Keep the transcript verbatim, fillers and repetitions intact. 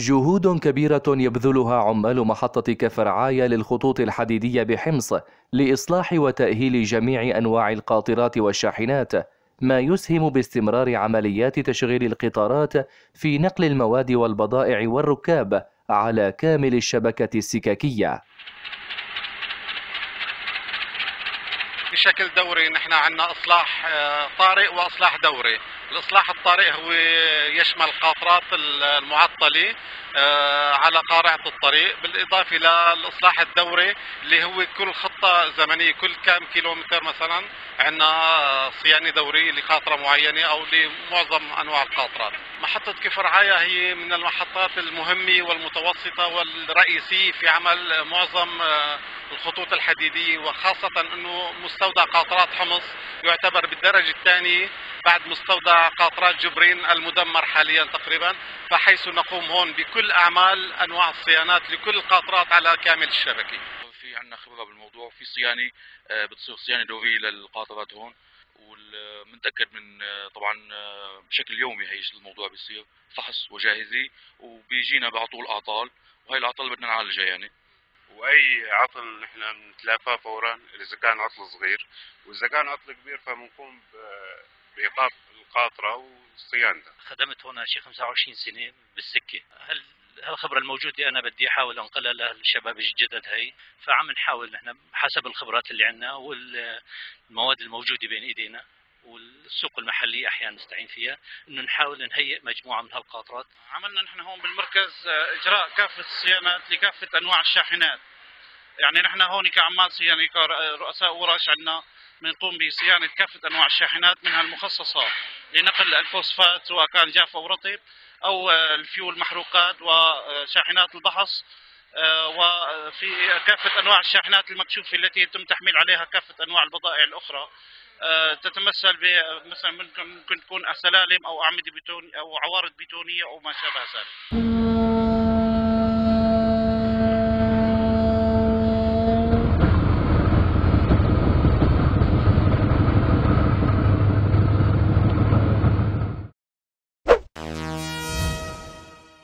جهود كبيرة يبذلها عمال محطة كفر عاية للخطوط الحديدية بحمص لإصلاح وتأهيل جميع أنواع القاطرات والشاحنات، ما يسهم باستمرار عمليات تشغيل القطارات في نقل المواد والبضائع والركاب على كامل الشبكة السككية. بشكل دوري نحن عندنا إصلاح طارئ وإصلاح دوري. الإصلاح الطارئ هو يشمل القاطرات المعطلة على قارعة الطريق، بالإضافة للإصلاح الدوري اللي هو كل خطة زمنية كل كام كيلومتر مثلا عندنا صيانة دورية لقاطرة معينة أو لمعظم أنواع القاطرات. محطة كفر عاية هي من المحطات المهمة والمتوسطة والرئيسية في عمل معظم الخطوط الحديدية، وخاصة أنه مستودع قاطرات حمص يعتبر بالدرجة الثانية بعد مستودع قاطرات جبرين المدمر حاليا تقريبا، فحيث نقوم هون بكل أعمال أنواع الصيانات لكل القاطرات على كامل الشبكة. في عندنا خبرة بالموضوع، في صيانة بتصير صيانة دورية للقاطرات هون، ومنتأكد من طبعا بشكل يومي هي الموضوع بيصير فحص وجاهزة، وبيجينا بعطول أعطال، وهي الأعطال بدنا نعالجها يعني. واي عطل نحن بنتلافاه فورا اذا كان عطل صغير، واذا كان عطل كبير فبنقوم بايقاف القاطره وصيانتها. خدمت هنا شي خمسة وعشرين سنه بالسكه، هل هالخبره الموجوده انا بدي احاول انقلها للشباب الجدد هي، فعم نحاول نحن حسب الخبرات اللي عندنا والمواد الموجوده بين ايدينا والسوق المحلي احيانا نستعين فيها، انه نحاول نهيئ مجموعه من هالقاطرات. عملنا نحن هون بالمركز اجراء كافه الصيانات لكافه انواع الشاحنات، يعني نحن هون كعمال صيانه كرؤساء ورش عندنا بنقوم بصيانه كافه انواع الشاحنات، منها المخصصه لنقل الفوسفات سواء كان جاف او رطب، او الفيول محروقات، وشاحنات البحص، وفي كافه انواع الشاحنات المكشوفه التي يتم تحميل عليها كافه انواع البضائع الاخرى، تتمثل مثلا ممكن تكون سلالم او اعمده بتون او عوارض بتونيه او ما شابه ذلك.